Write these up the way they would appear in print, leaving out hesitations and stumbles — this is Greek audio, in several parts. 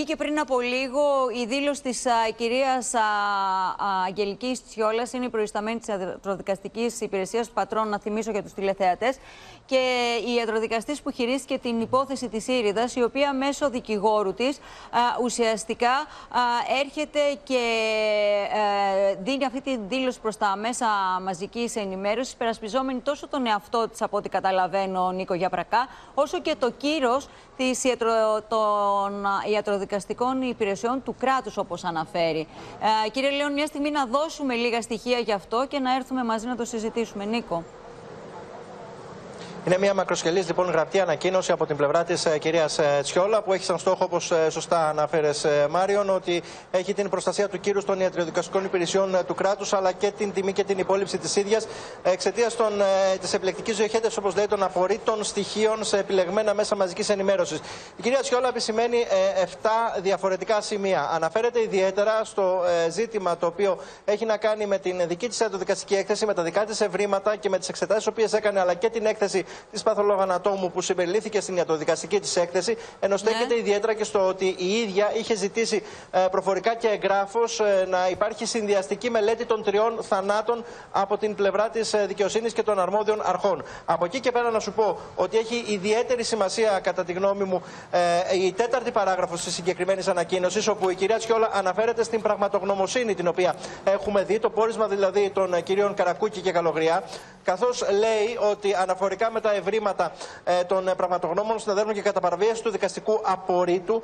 Βγήκε πριν από λίγο η δήλωση της κυρίας Αγγελικής Τσιόλας, είναι η προϊσταμένη της Ιατροδικαστικής Υπηρεσίας Πατρών, να θυμίσω για τους τηλεθεατές, και η ιατροδικαστής που χειρίστηκε την υπόθεση της Ήριδας, η οποία μέσω δικηγόρου της ουσιαστικά έρχεται και δίνει αυτή τη δήλωση προς τα μέσα μαζικής ενημέρωσης, περασπιζόμενη τόσο τον εαυτό της, από ό,τι καταλαβαίνω, Νίκο Γιαπρακά, όσο και το κύρος των ιατροδικαστικών υπηρεσιών του κράτους, όπως αναφέρει. Κύριε Λέων, μια στιγμή να δώσουμε λίγα στοιχεία γι' αυτό και να έρθουμε μαζί να το συζητήσουμε. Νίκο. Είναι μια μακροσκελής λοιπόν γραπτή ανακοίνωση από την πλευρά της κυρίας Τσιόλα, που έχει σαν στόχο, όπως σωστά αναφέρες, Μάριον, ότι έχει την προστασία του κύρους των ιατροδικαστικών υπηρεσιών του κράτους, αλλά και την τιμή και την υπόλοιψη της ίδιας, εξαιτίας της επιλεκτικής διοχέτευσης, όπως λέει, των απορρίτων στοιχείων σε επιλεγμένα μέσα μαζικής ενημέρωσης. Η κυρία Τσιόλα επισημαίνει 7 διαφορετικά σημεία. Αναφέρεται ιδιαίτερα στο ζήτημα το οποίο έχει να κάνει με την δική της ιατροδικαστική έκθεση, με τα δικά της ευρήματα και με τις εξετάσεις οποίες έκανε, αλλά και την έκθεση της παθολογανατόμου που συμπεριλήφθηκε στην ιατροδικαστική της έκθεση, ενώ στέκεται ιδιαίτερα και στο ότι η ίδια είχε ζητήσει προφορικά και εγγράφως να υπάρχει συνδυαστική μελέτη των 3 θανάτων από την πλευρά της δικαιοσύνης και των αρμόδιων αρχών. Από εκεί και πέρα να σου πω ότι έχει ιδιαίτερη σημασία, κατά τη γνώμη μου, η 4η παράγραφος της συγκεκριμένης ανακοίνωσης, όπου η κυρία Τσιόλα αναφέρεται στην πραγματογνωμοσύνη την οποία έχουμε δει, το πόρισμα δηλαδή των κυρίων Καρακούκη και Καλογριά, καθώς λέει ότι αναφορικά με τα ευρήματα των πραγματογνώμων συναδέλφων και κατά παραβίαση του δικαστικού απορρίτου,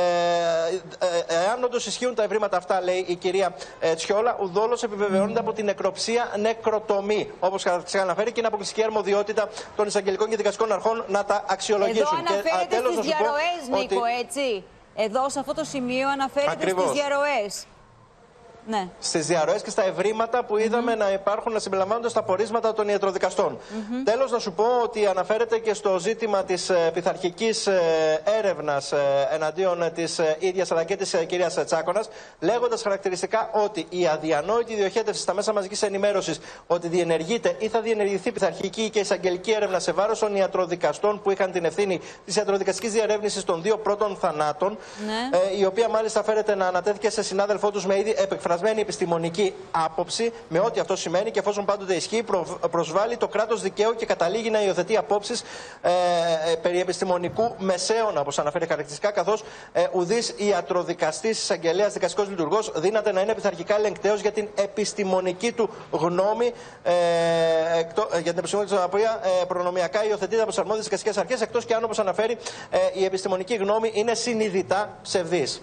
εάν όντως ισχύουν τα ευρήματα αυτά, λέει η κυρία Τσιόλα, ουδόλως επιβεβαιώνεται από την νεκροψία νεκροτομή, όπως αναφέρει, και είναι αποκλειστική αρμοδιότητα των εισαγγελικών και δικαστικών αρχών να τα αξιολογήσουν. Εδώ αναφέρεται στις διαρροές, Νίκο, έτσι. Εδώ σε αυτό το σημείο αναφέρεται στις διαρροές. Ναι. Στις διαρροές και στα ευρήματα που είδαμε να υπάρχουν, να συμπεριλαμβάνονται στα πορίσματα των ιατροδικαστών. Τέλος, να σου πω ότι αναφέρεται και στο ζήτημα της πειθαρχικής έρευνας εναντίον της ίδιας αλλά και της κυρίας Τσάκωνας, λέγοντας χαρακτηριστικά ότι η αδιανόητη διοχέτευση στα μέσα μαζικής ενημέρωσης ότι διενεργείται ή θα διενεργηθεί πειθαρχική και εισαγγελική έρευνα σε βάρος των ιατροδικαστών που είχαν την ευθύνη της ιατροδικαστικής διερεύνησης των 2 πρώτων θανάτων, η οποία μάλιστα φέρεται να ανατέθηκε σε συνάδελφό τους με ήδη επεκφρασμένη επιστημονική άποψη, με ό,τι αυτό σημαίνει, και εφόσον πάντοτε ισχύει, προσβάλλει το κράτος δικαίου και καταλήγει να υιοθετεί απόψεις περί επιστημονικού μεσαίωνα, όπως αναφέρει χαρακτηριστικά, καθώς ουδής ιατροδικαστής, εισαγγελέας, δικαστικός λειτουργός δύναται να είναι πειθαρχικά ελεγκτέος για την επιστημονική του γνώμη, για την επιστημονική του οποία προνομιακά υιοθετείται από τις αρμόδιες δικαστικές αρχές, εκτός και αν, όπως αναφέρει, η επιστημονική γνώμη είναι συνειδητά ψευδής.